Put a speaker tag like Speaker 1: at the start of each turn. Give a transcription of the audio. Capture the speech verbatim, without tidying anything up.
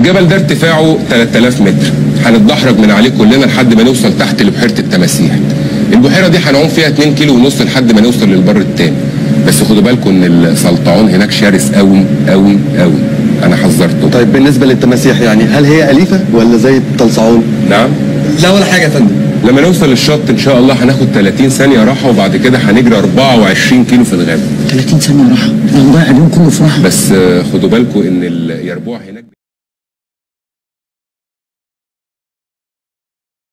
Speaker 1: الجبل ده ارتفاعه ثلاثة آلاف متر، هنتدحرج من عليه كلنا لحد ما نوصل تحت لبحيره التماسيح. البحيره دي هنعوم فيها اتنين كيلو ونص لحد ما نوصل للبر التاني. بس خدوا بالكم ان السلطعون هناك شرس قوي قوي قوي، انا حذرته.
Speaker 2: طيب بالنسبه للتماسيح يعني هل هي اليفه ولا زي الطلسعون؟
Speaker 1: نعم؟
Speaker 2: لا ولا حاجه يا فندم.
Speaker 1: لما نوصل للشط ان شاء الله هناخد ثلاثين ثانيه راحه، وبعد كده هنجري أربعة وعشرين كيلو في الغابه.
Speaker 3: ثلاثين ثانيه راحه؟ ده نضيع اليوم كله في راحه.
Speaker 1: بس خدوا بالكم ان اليربوع هناك